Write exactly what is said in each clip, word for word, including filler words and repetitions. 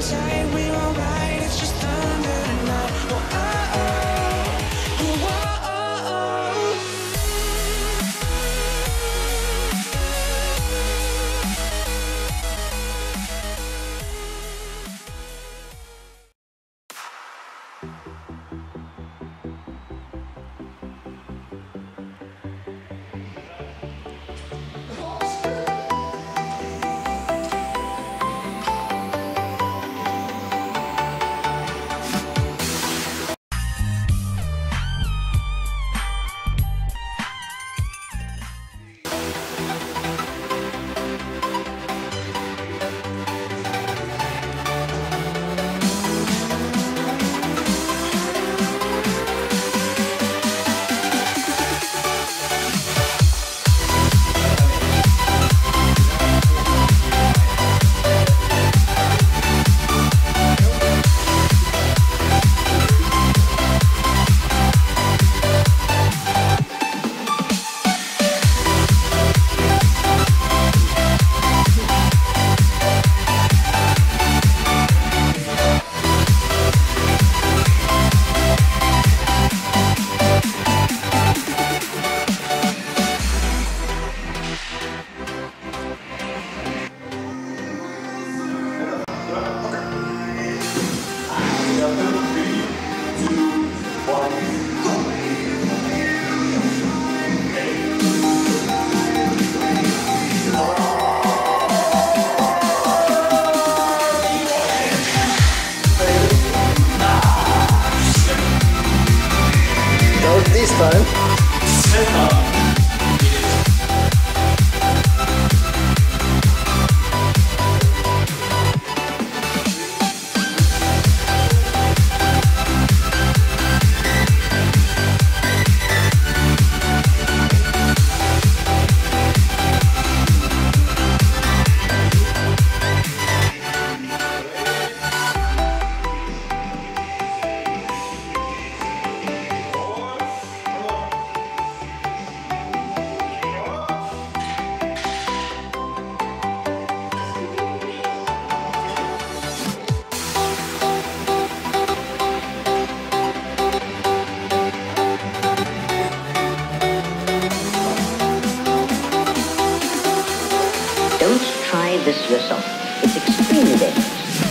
tight, we won't ride, it's just thunder tonight. Oh, oh, oh, oh, oh, oh. This time. Don't try this yourself. It's extremely dangerous.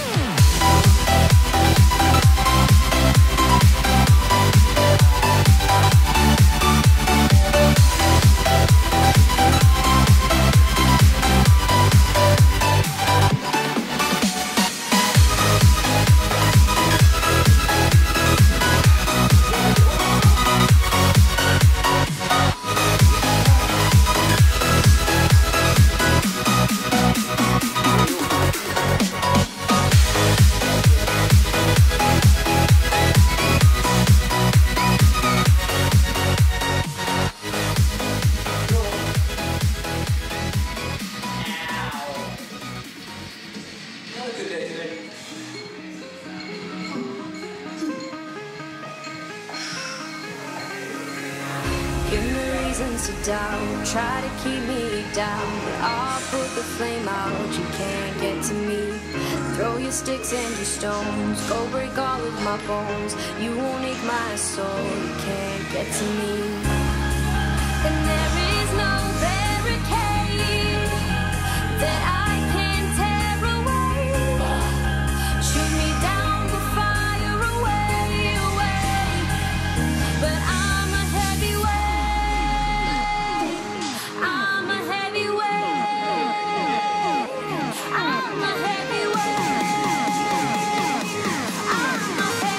Give me reasons to doubt, try to keep me down, but I'll put the flame out, you can't get to me. Throw your sticks and your stones, go break all of my bones. You won't ache my soul, you can't get to me. And there is no barricade that I can tear away. Shoot me down, the fire away, away. But I'm a heavyweight, I'm a heavyweight, I'm a heavyweight, I'm a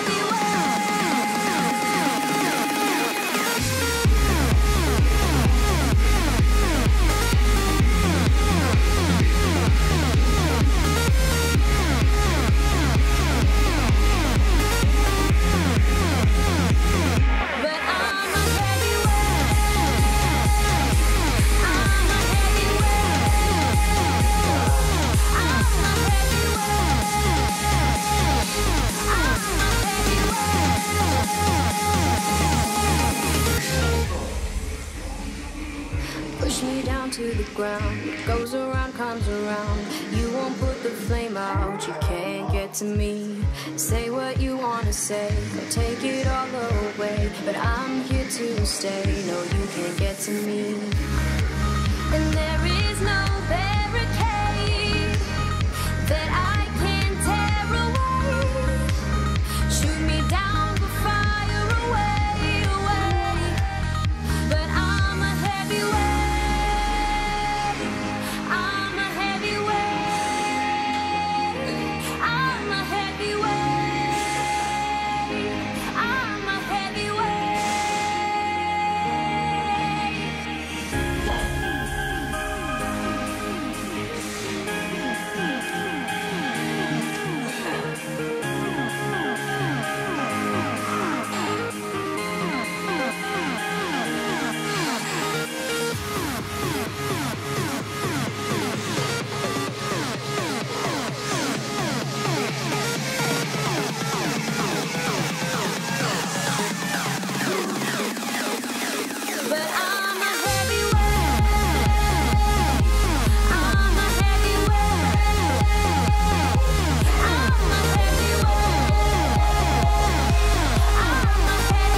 push me down to the ground. What goes around comes around. You won't put the flame out, you can't get to me. Say what you wanna say, or take it all away, but I'm here to stay. No, you can't get to me. And there is no barricade that I can tear away. Shoot me down, but fire away, away. But I'm a heavyweight. I'm a heavyweight. I'm a heavyweight. I'm a heavyweight. But I'm a heavyweight. I'm a heavyweight. I'm a heavyweight. I'm a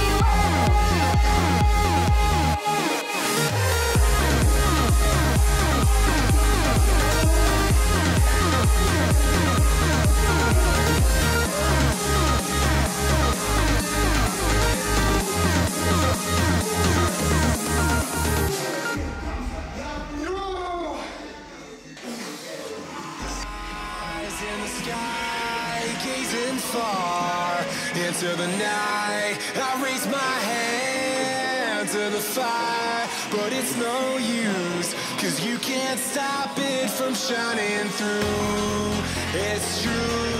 Eyes in the sky, gazing far into the night. I raise my hand to the fire, but it's no use, 'cause you can't stop it from shining through. It's true.